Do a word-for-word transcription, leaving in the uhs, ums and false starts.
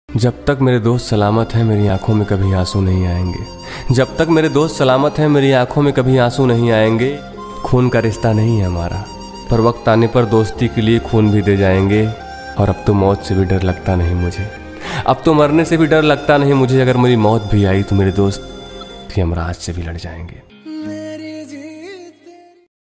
जब तक मेरे दोस्त सलामत हैं मेरी आंखों में कभी आंसू नहीं आएंगे। जब तक मेरे दोस्त सलामत हैं मेरी आंखों में कभी आंसू नहीं आएंगे। खून का रिश्ता नहीं है हमारा, पर वक्त आने पर दोस्ती के लिए खून भी दे जाएंगे। और अब तो मौत से भी डर लगता नहीं मुझे, अब तो मरने से भी डर लगता नहीं मुझे। अगर मेरी मौत भी आई तो मेरे दोस्त भी यमराज से भी लड़ जाएंगे।